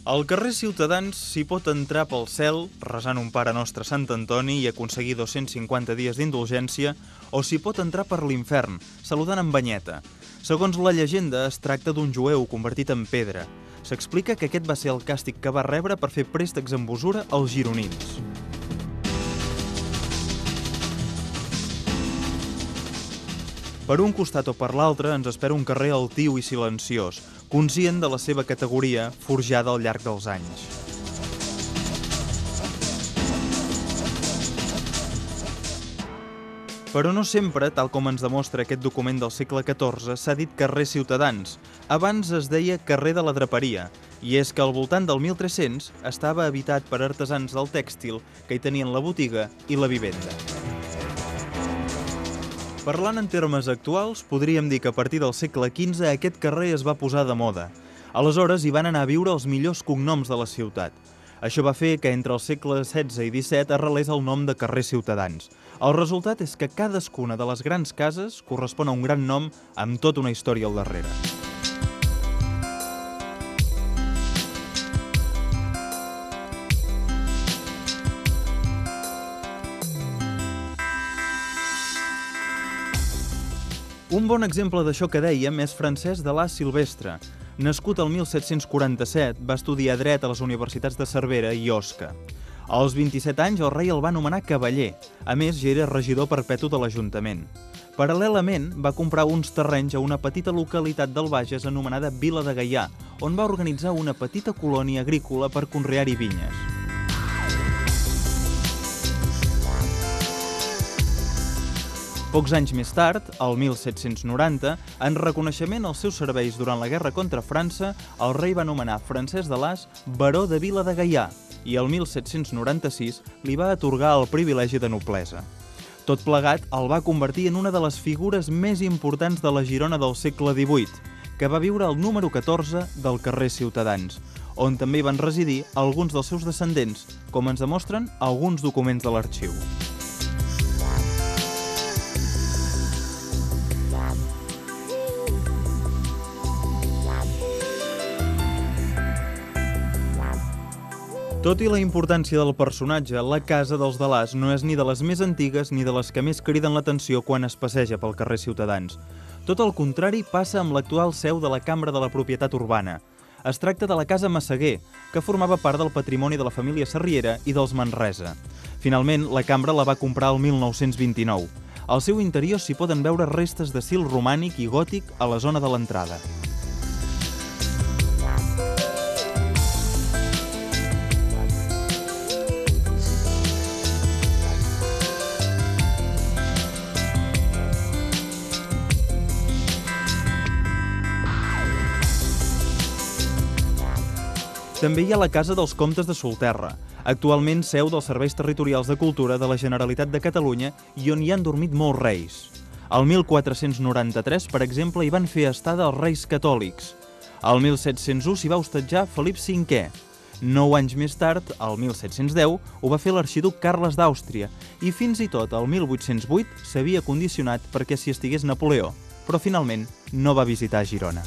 Al carrer Ciutadans s'hi pot entrar pel cel, resant un Pare Nostre Sant Antoni i aconseguir 250 dies d'indulgència, o s'hi pot entrar per l'infern, saludant amb banyeta. Segons la llegenda, es tracta d'un jueu convertit en pedra. S'explica que aquest va ser el càstig que va rebre per fer préstecs amb usura als gironins. Per un costat o per l'altre ens espera un carrer altiu i silenciós, conscient de la seva categoria forjada al llarg dels anys. Però no sempre, tal com ens demostra aquest document del segle XIV, s'ha dit carrer Ciutadans. Abans es deia carrer de la Draperia, i és que al voltant del 1300 estava habitat per artesans del tèxtil que hi tenien la botiga i la vivenda. Parlant en termes actuals, podríem dir que a partir del segle XV aquest carrer es va posar de moda. Aleshores hi van anar a viure els millors cognoms de la ciutat. Això va fer que entre els segles XVI i XVII arrelés el nom de carrer Ciutadans. El resultat és que cadascuna de les grans cases correspon a un gran nom amb tota una història al darrere. Un bon exemple d'això que dèiem és Francesc de Las Silvestre. Nascut el 1747, va estudiar dret a les universitats de Cervera i Osca. Als 27 anys el rei el va nomenar cavaller. A més, ja era regidor perpetu de l'Ajuntament. Paral·lelament, va comprar uns terrenys a una petita localitat del Bages anomenada Vila de Gaià, on va organitzar una petita colònia agrícola per conrear-hi vinyes. Pocs anys més tard, el 1790, en reconeixement als seus serveis durant la guerra contra França, el rei va nomenar Francesc de Las baró de Vila de Gaià i el 1796 li va atorgar el privilegi de noblesa. Tot plegat el va convertir en una de les figures més importants de la Girona del segle XVIII, que va viure al número 14 del carrer Ciutadans, on també hi van residir alguns dels seus descendents, com ens demostren alguns documents de l'arxiu. Tot i la importància del personatge, la casa dels de Las no és ni de les més antigues ni de les que més criden l'atenció quan es passeja pel carrer Ciutadans. Tot el contrari passa amb l'actual seu de la Cambra de la Propietat Urbana. Es tracta de la Casa Massaguer, que formava part del patrimoni de la família Sarriera i dels Manresa. Finalment, la Cambra la va comprar el 1929. Al seu interior s'hi poden veure restes d'estil romànic i gòtic a la zona de l'entrada. També hi ha la Casa dels Comtes de Solterra, actualment seu dels Serveis Territorials de Cultura de la Generalitat de Catalunya i on hi han dormit molts reis. El 1493, per exemple, hi van fer estada els reis catòlics. El 1701 s'hi va hostatjar Felip V. 9 anys més tard, el 1710, ho va fer l'arxiduc Carles d'Àustria i fins i tot el 1808 s'havia condicionat perquè s'hi estigués Napoleó, però finalment no va visitar Girona.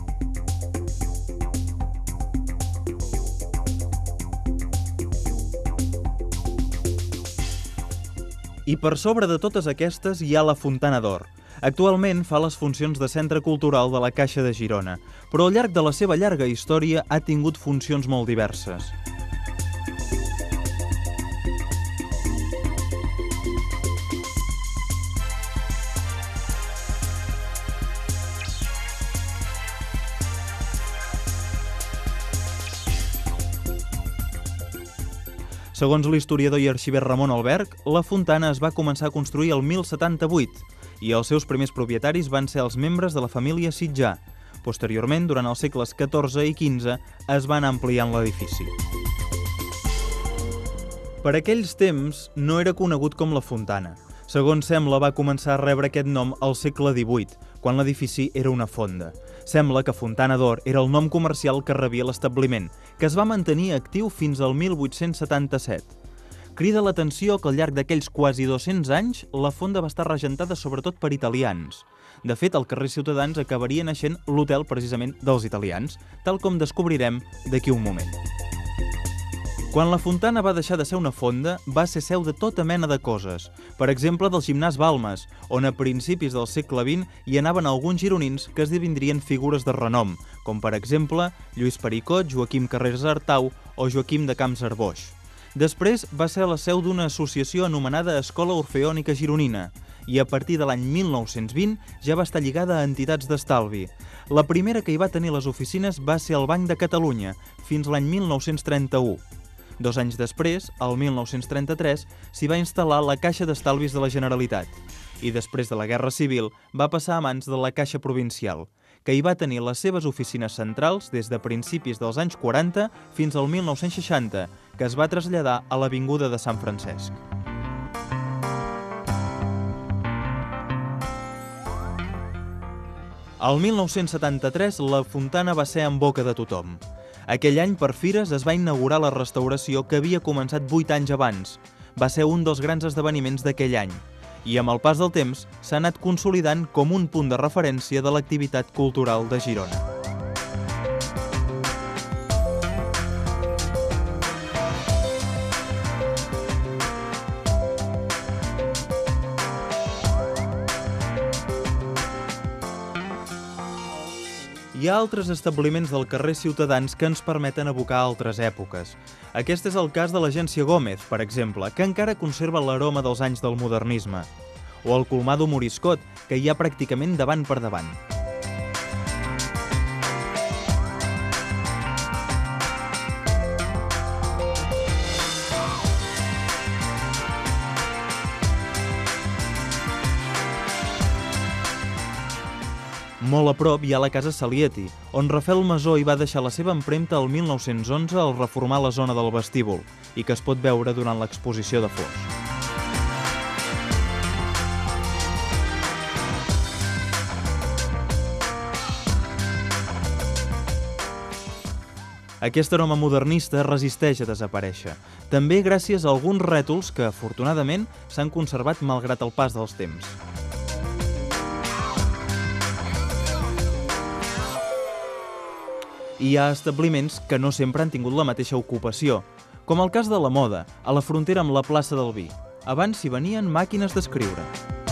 I per sobre de totes aquestes hi ha la Fontana d'Or. Actualment fa les funcions de centre cultural de la Caixa de Girona, però al llarg de la seva llarga història ha tingut funcions molt diverses. Segons l'historiador i arxiver Ramon Alberg, la fontana es va començar a construir el 1078 i els seus primers propietaris van ser els membres de la família Sitjà. Posteriorment, durant els segles XIV i XV, es van ampliant l'edifici. Per aquells temps, no era conegut com la Fontana. Segons sembla, va començar a rebre aquest nom al segle XVIII, quan l'edifici era una fonda. Sembla que Fontana d'Or era el nom comercial que rebia l'establiment, que es va mantenir actiu fins al 1877. Crida l'atenció que al llarg d'aquells quasi 200 anys la fonda va estar regentada sobretot per italians. De fet, al carrer Ciutadans acabaria naixent l'hotel precisament dels italians, tal com descobrirem d'aquí un moment. Quan la Fontana va deixar de ser una fonda, va ser seu de tota mena de coses. Per exemple, del gimnàs Balmes, on a principis del segle XX hi anaven alguns gironins que esdevindrien figures de renom, com per exemple Lluís Pericot, Joaquim Carreras Artau o Joaquim de Camps Arboix. Després va ser la seu d'una associació anomenada Escola Orfeònica Gironina i a partir de l'any 1920 ja va estar lligada a entitats d'estalvi. La primera que hi va tenir les oficines va ser el Banc de Catalunya, fins l'any 1931. 2 anys després, el 1933, s'hi va instal·lar la Caixa d'Estalvis de la Generalitat i després de la Guerra Civil va passar a mans de la Caixa Provincial, que hi va tenir les seves oficines centrals des de principis dels anys 40 fins al 1960, que es va traslladar a l'Avinguda de Sant Francesc. El 1973 la Fontana va ser en boca de tothom. Aquell any, per fires, es va inaugurar la restauració que havia començat 8 anys abans. Va ser un dels grans esdeveniments d'aquell any. I amb el pas del temps s'ha anat consolidant com un punt de referència de l'activitat cultural de Girona. Hi ha altres establiments del carrer Ciutadans que ens permeten evocar altres èpoques. Aquest és el cas de l'Agència Gómez, per exemple, que encara conserva l'aroma dels anys del modernisme. O el Colmado Moriscot, que hi ha pràcticament davant per davant. Molt a prop hi ha la Casa Salieti, on Rafael Masó hi va deixar la seva empremta el 1911 al reformar la zona del vestíbul i que es pot veure durant l'exposició de Foix. Aquest aroma modernista resisteix a desaparèixer, també gràcies a alguns rètols que, afortunadament, s'han conservat malgrat el pas dels temps. Hi ha establiments que no sempre han tingut la mateixa ocupació, com el cas de la moda, a la frontera amb la plaça del Vi. Abans s'hi venien màquines d'escriure.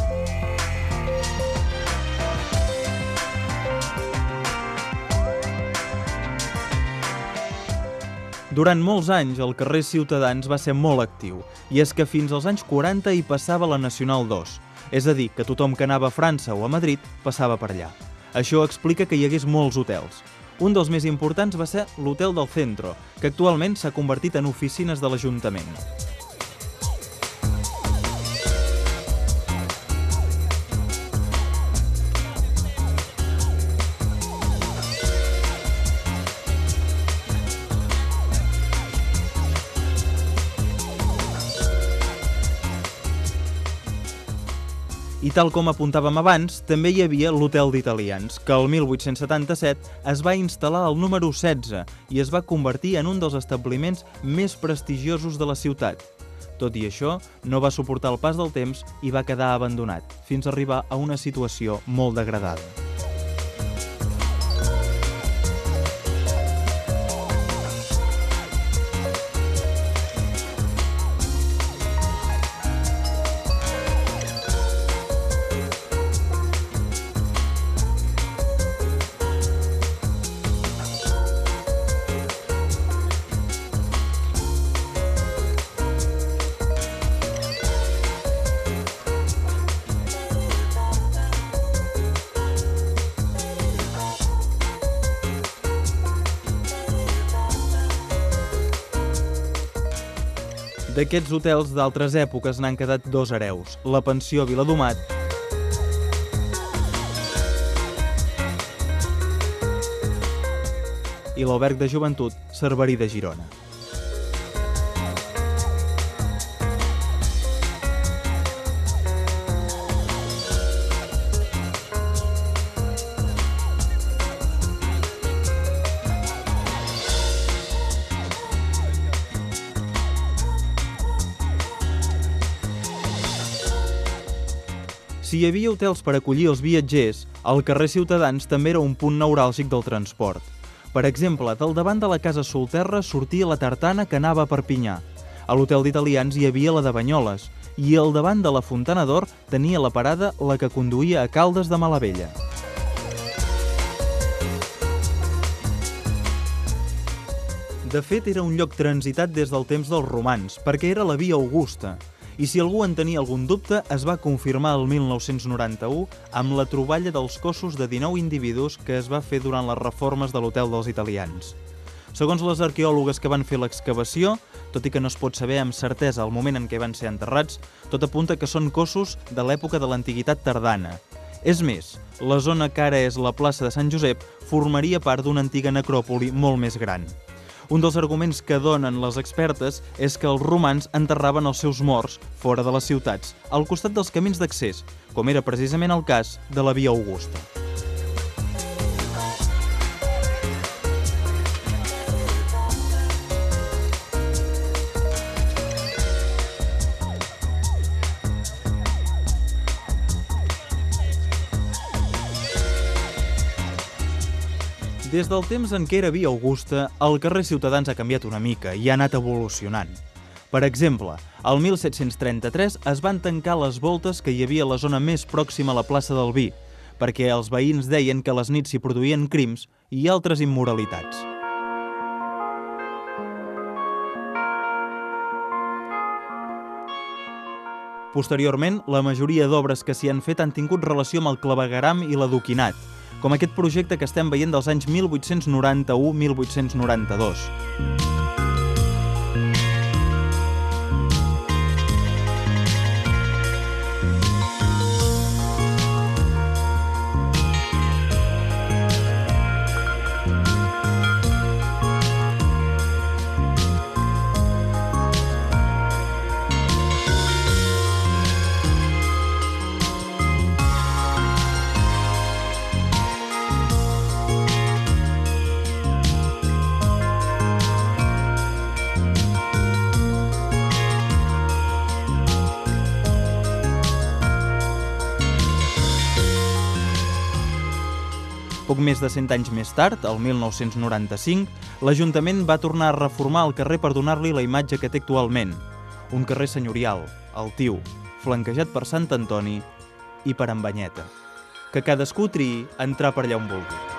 Durant molts anys, el carrer Ciutadans va ser molt actiu, i és que fins als anys 40 hi passava la Nacional 2, és a dir, que tothom que anava a França o a Madrid passava per allà. Això explica que hi hagués molts hotels. Un dels més importants va ser l'Hotel del Centro, que actualment s'ha convertit en oficines de l'Ajuntament. I tal com apuntàvem abans, també hi havia l'Hotel d'Italians, que el 1877 es va instal·lar al número 16 i es va convertir en un dels establiments més prestigiosos de la ciutat. Tot i això, no va suportar el pas del temps i va quedar abandonat, fins a arribar a una situació molt degradada. D'aquests hotels d'altres èpoques n'han quedat 2 hereus, la Pensió Viladomat i l'Alberg de Joventut Cerverí de Girona. Si hi havia hotels per acollir els viatgers, el carrer Ciutadans també era un punt neuràlgic del transport. Per exemple, del davant de la Casa Solterra sortia la tartana que anava a Perpinyà. A l'hotel d'italians hi havia la de Banyoles i al davant de la Fontana d'Or tenia la parada la que conduïa a Caldes de Malavella. De fet, era un lloc transitat des del temps dels romans, perquè era la Via Augusta. I si algú en tenia algun dubte, es va confirmar el 1991 amb la troballa dels cossos de 19 individus que es va fer durant les reformes de l'hotel dels italians. Segons les arqueòlogues que van fer l'excavació, tot i que no es pot saber amb certesa el moment en què van ser enterrats, tot apunta que són cossos de l'època de l'antiguitat tardana. És més, la zona que ara és la plaça de Sant Josep formaria part d'una antiga necròpoli molt més gran. Un dels arguments que donen les expertes és que els romans enterraven els seus morts fora de les ciutats, al costat dels camins d'accés, com era precisament el cas de la Via Augusta. Des del temps en què era Via Augusta, el carrer Ciutadans ha canviat una mica i ha anat evolucionant. Per exemple, al 1733 es van tancar les voltes que hi havia a la zona més pròxima a la plaça del Vi, perquè els veïns deien que a les nits s'hi produïen crims i altres immoralitats. Posteriorment, la majoria d'obres que s'hi han fet han tingut relació amb el clavegueram i l'adoquinat, com aquest projecte que estem veient dels anys 1891-1892. Poc més de 100 anys més tard, el 1995, l'Ajuntament va tornar a reformar el carrer per donar-li la imatge que té actualment. Un carrer senyorial, altiu, flanquejat per Sant Antoni i per en Banyeta. Que cadascú triï entrar per allà on vulgui.